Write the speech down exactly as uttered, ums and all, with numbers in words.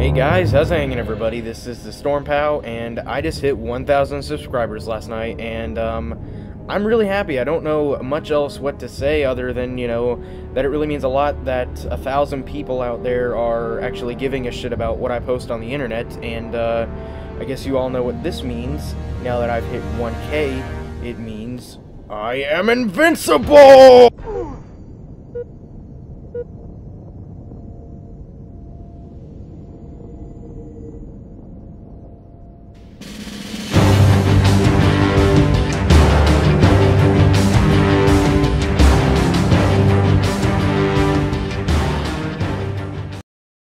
Hey guys, how's it hanging, everybody? This is TheStormPow, and I just hit one thousand subscribers last night, and um, I'm really happy. I don't know much else what to say other than, you know, that it really means a lot that a thousand people out there are actually giving a shit about what I post on the internet, and uh, I guess you all know what this means. Now that I've hit one K, it means I am invincible!